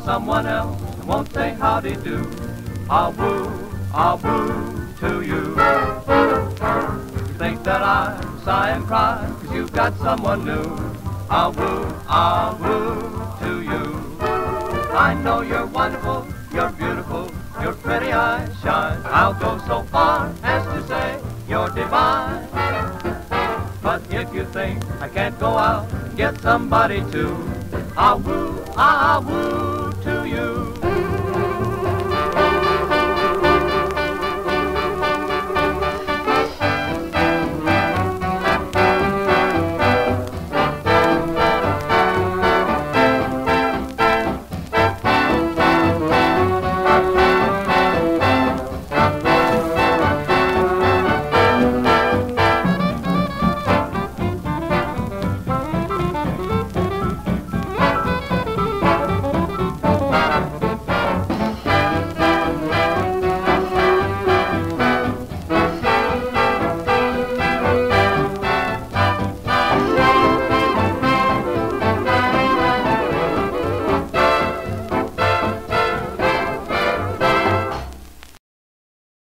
someone else and won't say howdy do. I'll woo to you. You think that I sigh and cry 'cause you've got someone new. I'll woo to you. I know you're wonderful, you're beautiful, your pretty eyes shine. I'll go so far as to say you're divine. But if you think I can't go out and get somebody too, I'll woo to you.